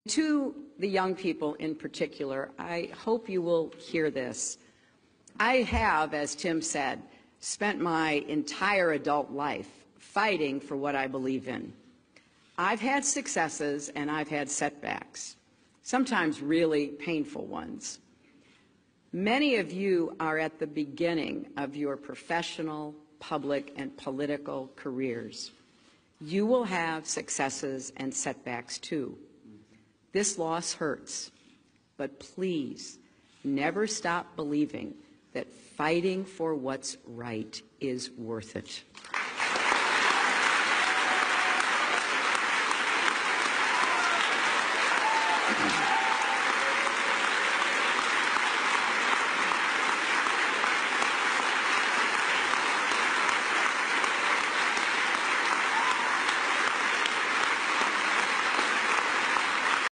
To the young people in particular, I hope you will hear this. I have, as Tim said, spent my entire adult life fighting for what I believe in. I've had successes and I've had setbacks, sometimes really painful ones. Many of you are at the beginning of your professional, public, and political careers. You will have successes and setbacks too. This loss hurts, but please never stop believing that fighting for what's right is worth it.